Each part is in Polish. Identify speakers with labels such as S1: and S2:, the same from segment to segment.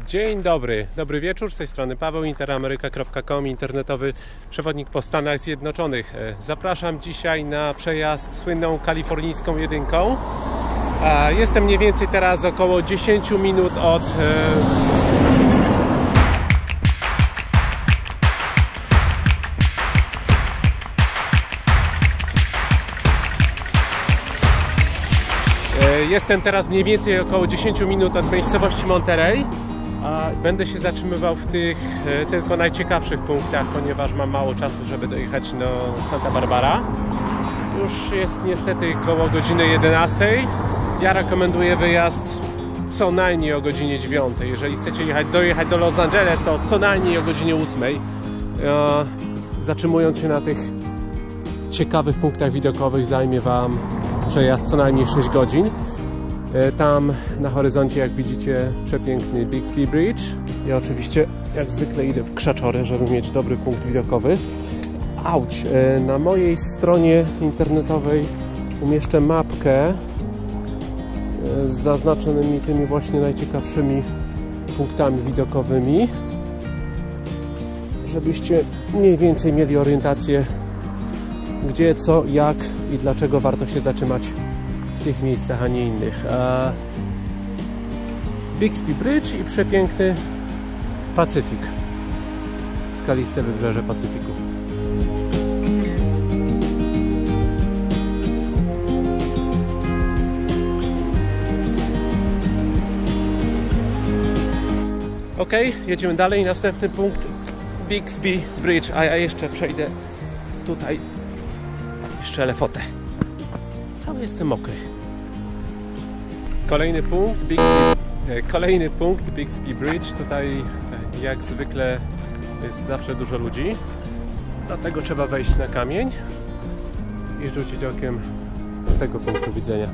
S1: Dzień dobry, dobry wieczór, z tej strony Paweł, interameryka.com, internetowy przewodnik po Stanach Zjednoczonych. Zapraszam dzisiaj na przejazd słynną kalifornijską jedynką. Jestem mniej więcej teraz około 10 minut od Jestem teraz mniej więcej około 10 minut od miejscowości Monterey. Będę się zatrzymywał w tych tylko najciekawszych punktach, ponieważ mam mało czasu, żeby dojechać do Santa Barbara. Już jest niestety koło godziny 11. Ja rekomenduję wyjazd co najmniej o godzinie 9. Jeżeli chcecie dojechać do Los Angeles, to co najmniej o godzinie 8. Zatrzymując się na tych ciekawych punktach widokowych, zajmie Wam przejazd co najmniej 6 godzin. Tam na horyzoncie, jak widzicie, przepiękny Bixby Bridge. Ja oczywiście jak zwykle idę w krzaczory, żeby mieć dobry punkt widokowy. Auć! Na mojej stronie internetowej umieszczę mapkę z zaznaczonymi tymi właśnie najciekawszymi punktami widokowymi, żebyście mniej więcej mieli orientację, gdzie, co, jak i dlaczego warto się zatrzymać w tych miejscach, a nie innych. Bixby Bridge i przepiękny Pacyfik, skaliste wybrzeże Pacyfiku. Ok, jedziemy dalej. Następny punkt Bixby Bridge, a ja jeszcze przejdę tutaj i strzelę fotę. Cały jestem mokry. Kolejny punkt Bixby Bridge. Tutaj jak zwykle jest zawsze dużo ludzi, dlatego trzeba wejść na kamień i rzucić okiem z tego punktu widzenia.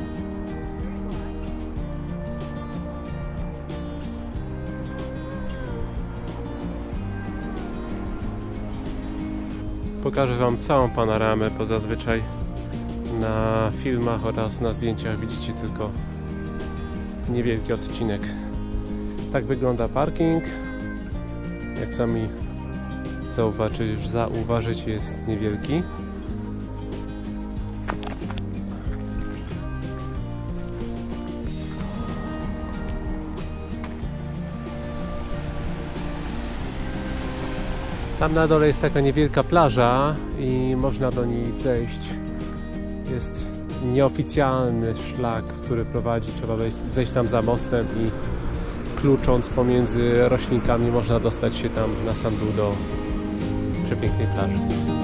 S1: Pokażę Wam całą panoramę, bo zazwyczaj na filmach oraz na zdjęciach widzicie tylko niewielki odcinek. Tak wygląda parking. Jak sami zauważycie, jest niewielki. Tam na dole jest taka niewielka plaża i można do niej zejść. Jest nieoficjalny szlak, który prowadzi, trzeba zejść tam za mostem i klucząc pomiędzy roślinkami można dostać się tam na sam dół do przepięknej plaży.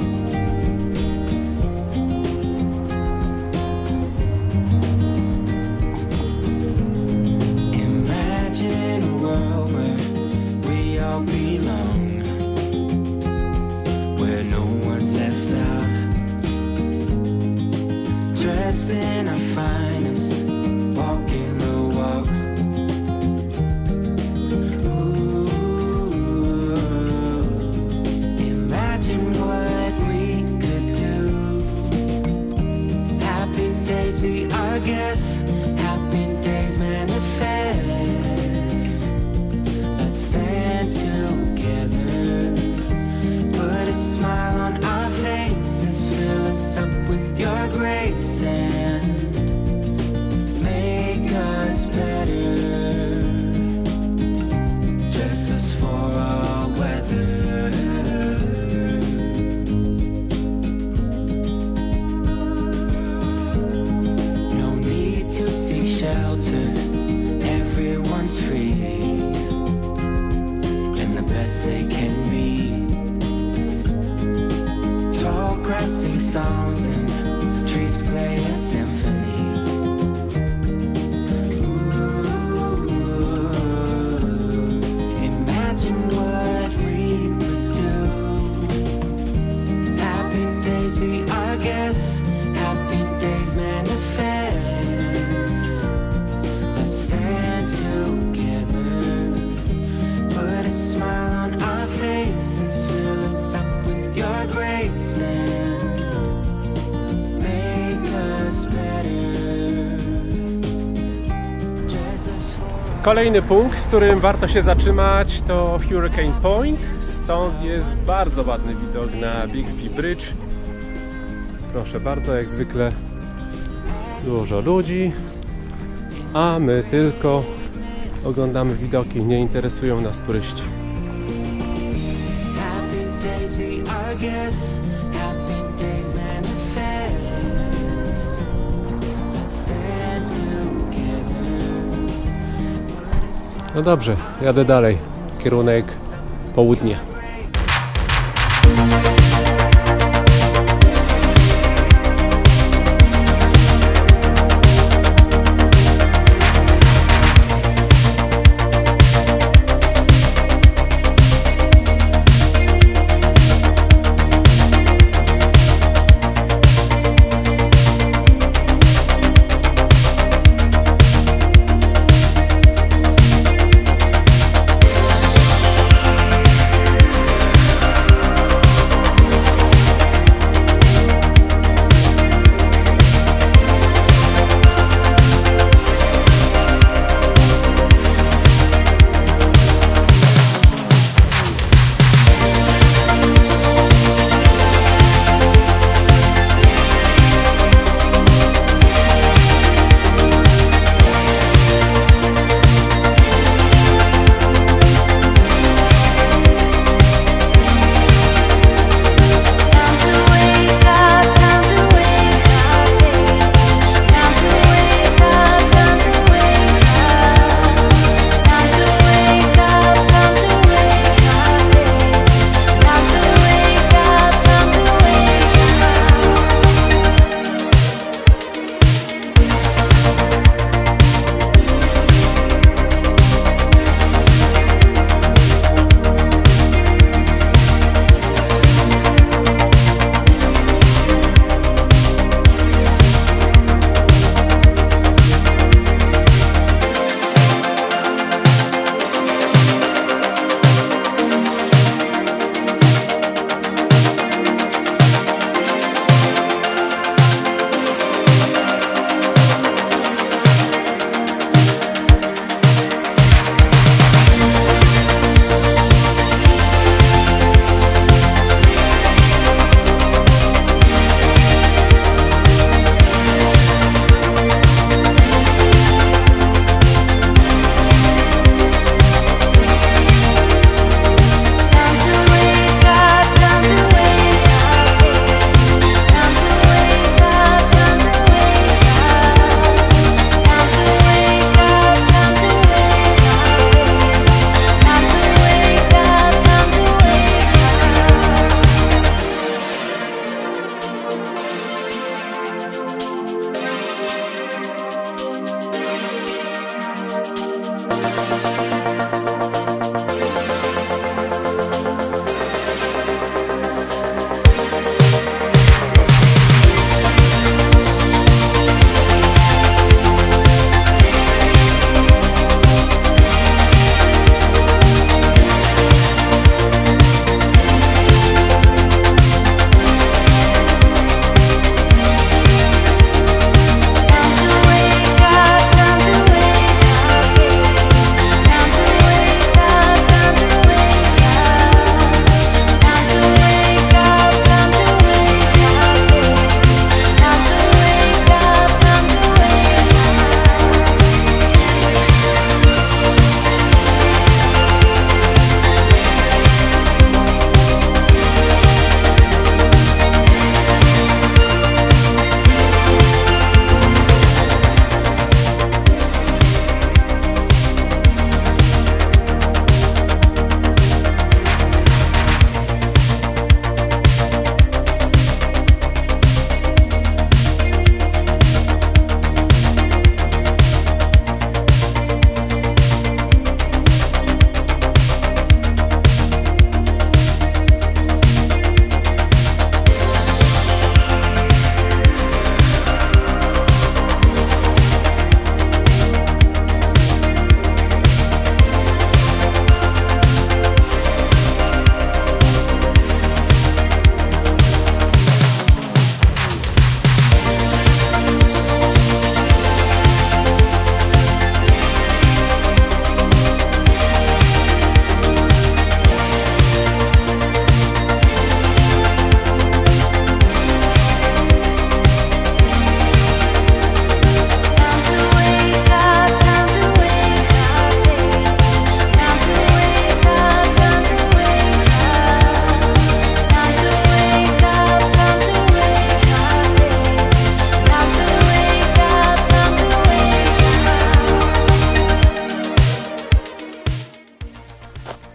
S2: Songs and trees play a symphony. Ooh, imagine what we could do. Happy days be our guest. Happy days manifest. Let's stand together. Put a smile on our faces. Fill us up with your grace and
S1: Kolejny punkt, w którym warto się zatrzymać, to Hurricane Point. Stąd jest bardzo ładny widok na Bixby Bridge. Proszę bardzo, jak zwykle dużo ludzi, a my tylko oglądamy widoki, nie interesują nas turyści. No dobrze, jadę dalej, kierunek południe.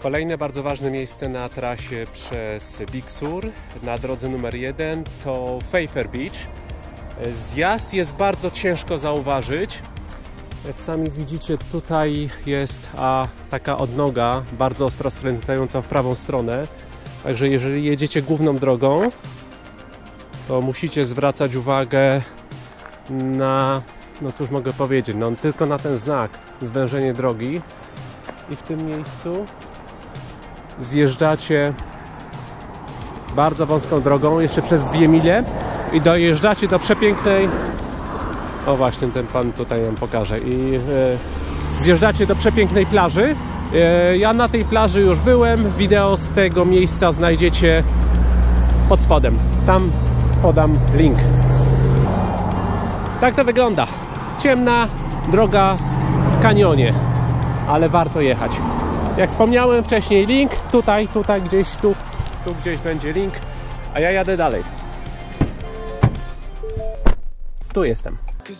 S1: Kolejne bardzo ważne miejsce na trasie przez Big Sur na drodze numer 1 to Pfeiffer Beach. Zjazd jest bardzo ciężko zauważyć. Jak sami widzicie, tutaj jest taka odnoga bardzo ostro skręcająca w prawą stronę. Także jeżeli jedziecie główną drogą, to musicie zwracać uwagę na, no cóż mogę powiedzieć, no tylko na ten znak, zwężenie drogi. I w tym miejscu zjeżdżacie bardzo wąską drogą, jeszcze przez 2 mile i dojeżdżacie do przepięknej, o właśnie ten pan tutaj nam pokaże, i zjeżdżacie do przepięknej plaży. Ja na tej plaży już byłem, wideo z tego miejsca znajdziecie pod spodem, tam podam link. Tak to wygląda, ciemna droga w kanionie, ale warto jechać. Jak wspomniałem wcześniej, link tutaj gdzieś, tu gdzieś będzie link, a ja jadę dalej. Tu jestem.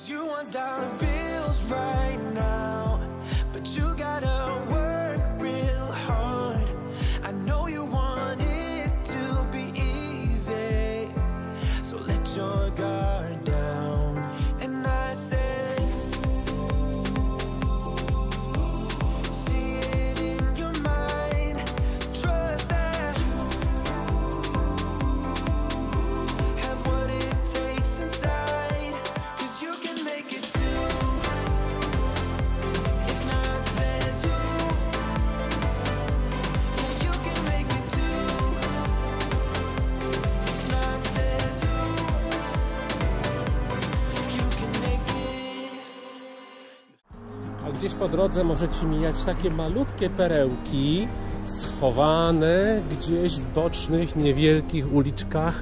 S1: Gdzieś po drodze możecie mijać takie malutkie perełki schowane gdzieś w bocznych, niewielkich uliczkach.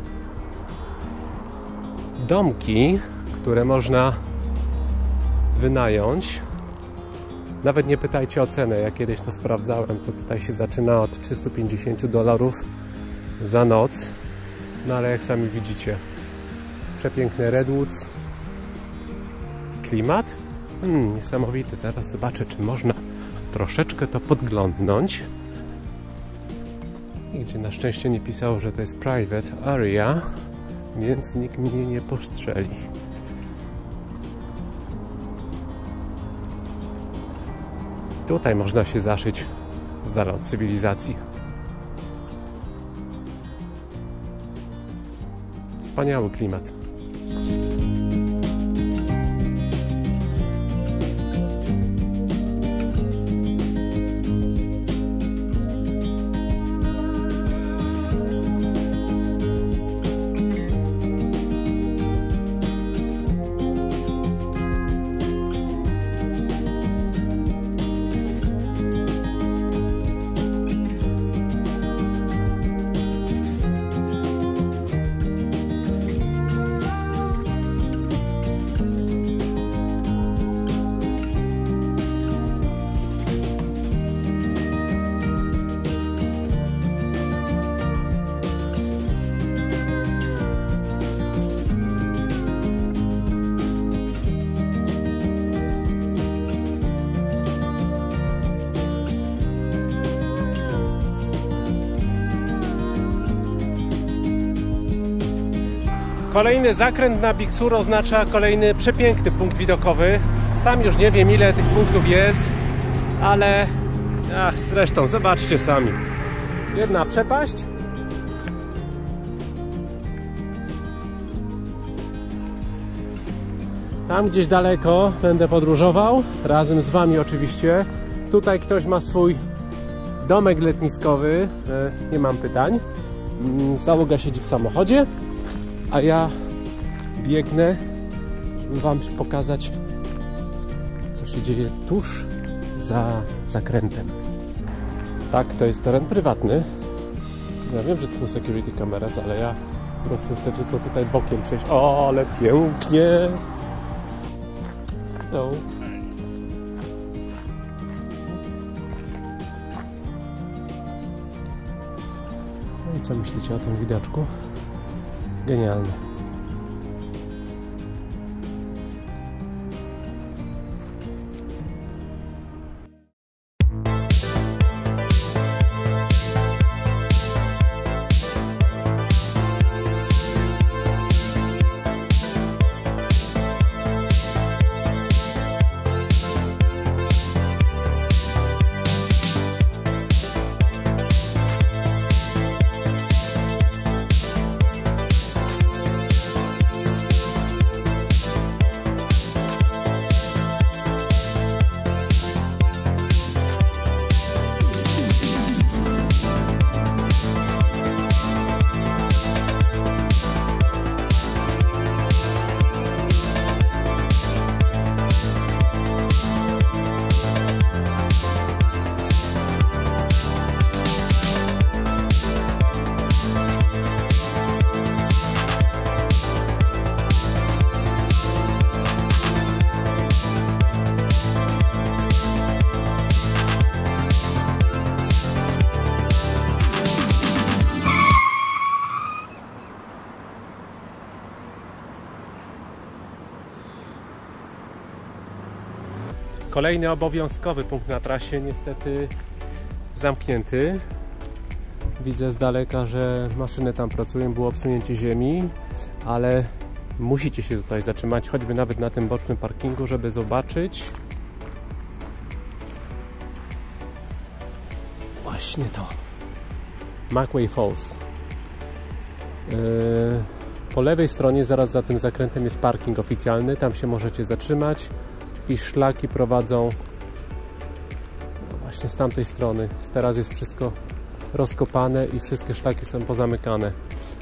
S1: Domki, które można wynająć. Nawet nie pytajcie o cenę, ja kiedyś to sprawdzałem, to tutaj się zaczyna od $350 za noc. No ale jak sami widzicie, przepiękny Redwoods. Klimat? Niesamowity. Zaraz zobaczę, czy można troszeczkę to podglądnąć. Nigdzie na szczęście nie pisało, że to jest private area, więc nikt mnie nie postrzeli. Tutaj można się zaszyć z dala od cywilizacji. Wspaniały klimat. Kolejny zakręt na Big Sur oznacza kolejny przepiękny punkt widokowy. Sam już nie wiem, ile tych punktów jest, ale zresztą zobaczcie sami. Jedna przepaść. Tam gdzieś daleko będę podróżował, razem z wami oczywiście. Tutaj ktoś ma swój domek letniskowy, nie mam pytań. Załoga siedzi w samochodzie, a ja biegnę, żeby wam pokazać, co się dzieje tuż za zakrętem. Tak, to jest teren prywatny. Ja wiem, że to są security cameras, ale ja po prostu chcę tylko tutaj bokiem przejść. O, ale pięknie! No. No i co myślicie o tym widoczku? Genialne. Kolejny obowiązkowy punkt na trasie, niestety zamknięty. Widzę z daleka, że maszyny tam pracują, było obsunięcie ziemi, ale musicie się tutaj zatrzymać, choćby nawet na tym bocznym parkingu, żeby zobaczyć właśnie to. Macquarie Falls. Po lewej stronie, zaraz za tym zakrętem, jest parking oficjalny, tam się możecie zatrzymać i szlaki prowadzą właśnie z tamtej strony. Teraz jest wszystko rozkopane i wszystkie szlaki są pozamykane.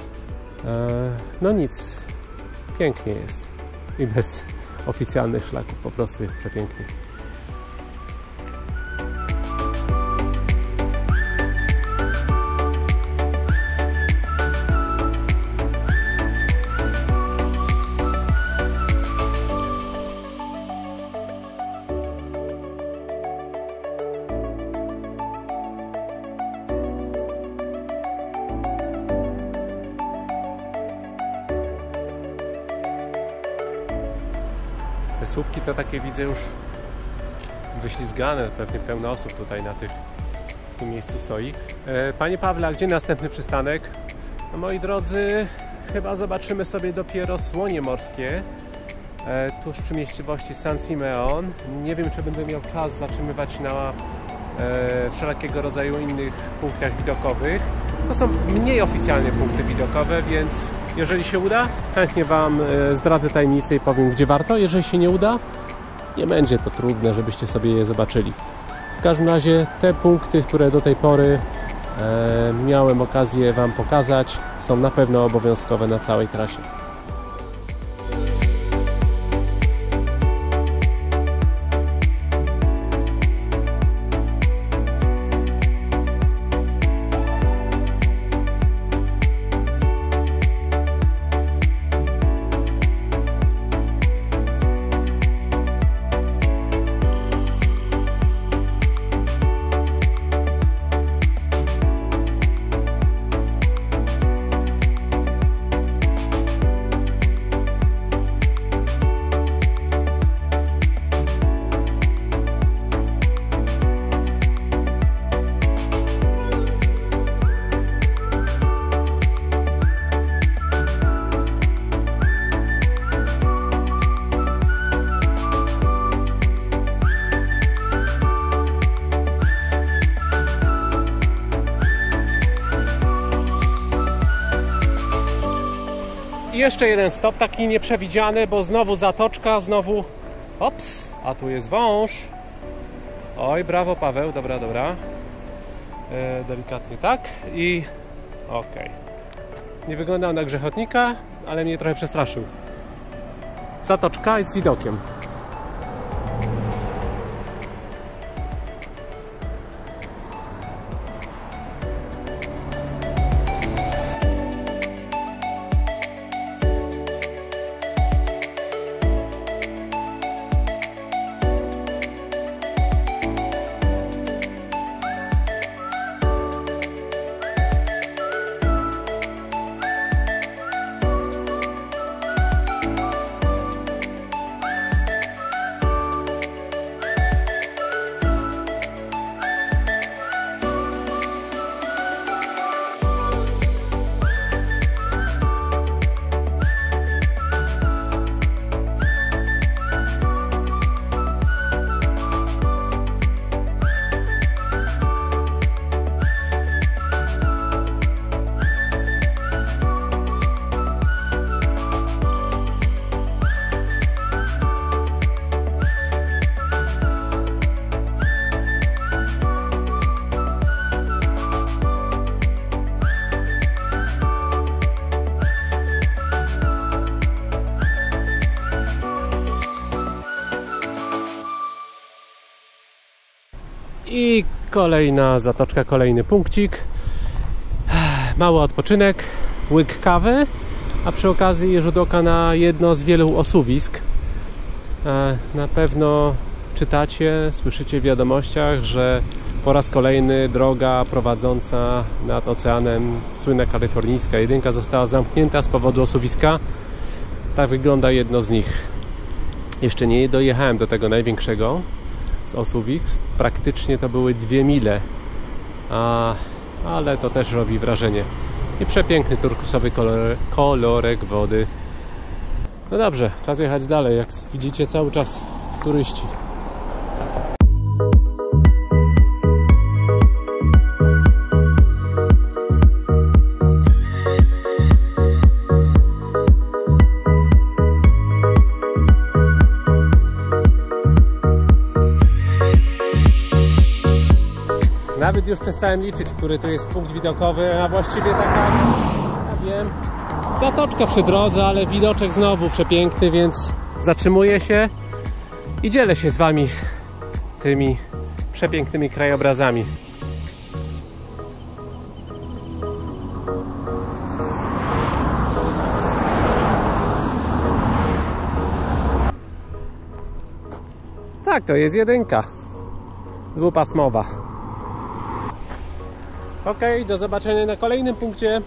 S1: No nic, pięknie jest i bez oficjalnych szlaków, po prostu jest przepięknie. Te słupki to takie, widzę, już wyślizgane, pewnie pełno osób tutaj w tym miejscu stoi. Panie Pawle, a gdzie następny przystanek? No, moi drodzy, chyba zobaczymy sobie dopiero słonie morskie tuż przy miejscowości San Simeon. Nie wiem, czy będę miał czas zatrzymywać na wszelkiego rodzaju innych punktach widokowych. To są mniej oficjalne punkty widokowe, więc jeżeli się uda, chętnie Wam zdradzę tajemnicę i powiem, gdzie warto. Jeżeli się nie uda, nie będzie to trudne, żebyście sobie je zobaczyli. W każdym razie te punkty, które do tej pory miałem okazję Wam pokazać, są na pewno obowiązkowe na całej trasie. I jeszcze jeden stop, taki nieprzewidziany, bo znowu zatoczka, znowu ops, a tu jest wąż. Oj, brawo Paweł, dobra, dobra. Delikatnie tak i okej. Nie wyglądał na grzechotnika, ale mnie trochę przestraszył. Zatoczka jest z widokiem. I kolejna zatoczka, kolejny punkcik. Mały odpoczynek, łyk kawy, a przy okazji rzut oka na jedno z wielu osuwisk. Na pewno czytacie, słyszycie w wiadomościach, że po raz kolejny droga prowadząca nad oceanem, słynna kalifornijska jedynka, została zamknięta z powodu osuwiska. Tak wygląda jedno z nich. Jeszcze nie dojechałem do tego największego, z Osuwich. Praktycznie to były 2 mile, ale to też robi wrażenie. I przepiękny turkusowy kolorek wody. No dobrze, czas jechać dalej. Jak widzicie, cały czas turyści. Nawet już przestałem liczyć, który to jest punkt widokowy, a właściwie taka, ja wiem, zatoczka przy drodze, ale widoczek znowu przepiękny, więc zatrzymuję się i dzielę się z wami tymi przepięknymi krajobrazami. Tak, to jest 1, dwupasmowa. Ok, do zobaczenia na kolejnym punkcie.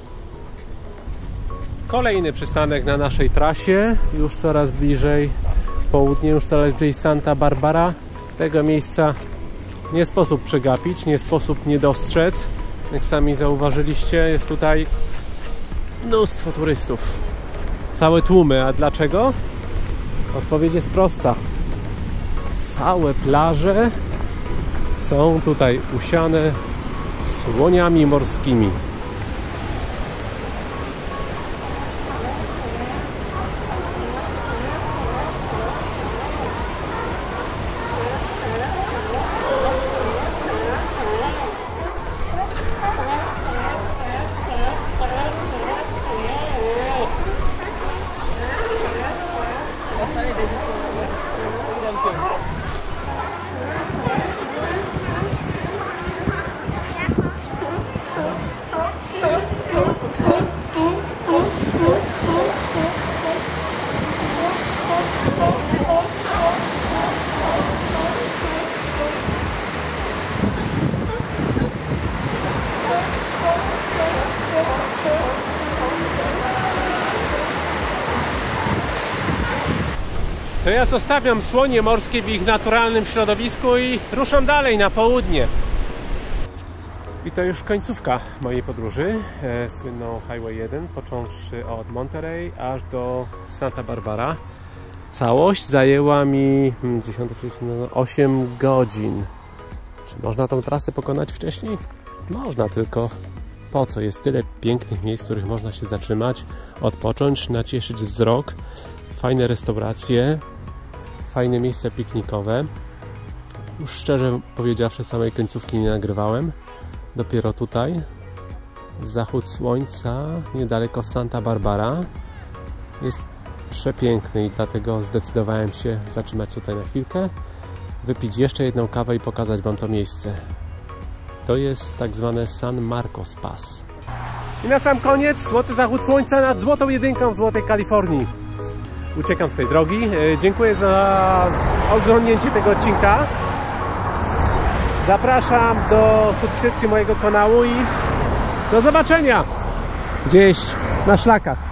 S1: Kolejny przystanek na naszej trasie, już coraz bliżej południe, już coraz bliżej Santa Barbara. Tego miejsca nie sposób przegapić, nie sposób nie dostrzec. Jak sami zauważyliście, jest tutaj mnóstwo turystów. Całe tłumy, a dlaczego? Odpowiedź jest prosta. Całe plaże są tutaj usiane słoniami morskimi. To ja zostawiam słonie morskie w ich naturalnym środowisku i ruszam dalej na południe. I to już końcówka mojej podróży, słynną Highway 1, począwszy od Monterey aż do Santa Barbara. Całość zajęła mi 8 godzin. Czy można tą trasę pokonać wcześniej? Można, tylko po co? Jest tyle pięknych miejsc, w których można się zatrzymać, odpocząć, nacieszyć wzrok. Fajne restauracje, fajne miejsca piknikowe. Już szczerze powiedziawszy, samej końcówki nie nagrywałem. Dopiero tutaj zachód słońca niedaleko Santa Barbara jest przepiękny i dlatego zdecydowałem się zatrzymać tutaj na chwilkę, wypić jeszcze jedną kawę i pokazać wam to miejsce. To jest tak zwane San Marcos Pass. I na sam koniec złoty zachód słońca nad Złotą Jedynką w Złotej Kalifornii. Uciekam z tej drogi. Dziękuję za oglądnięcie tego odcinka. Zapraszam do subskrypcji mojego kanału i do zobaczenia gdzieś na szlakach.